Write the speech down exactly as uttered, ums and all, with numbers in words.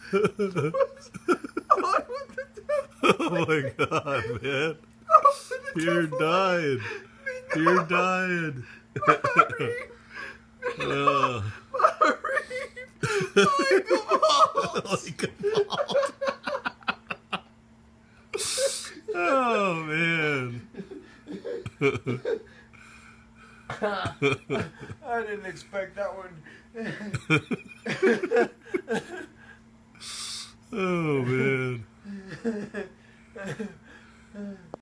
Oh my God, man. You're dying. You're dying. uh. Like a ball. Like a ball. Oh, man. I didn't expect that one. Oh, man.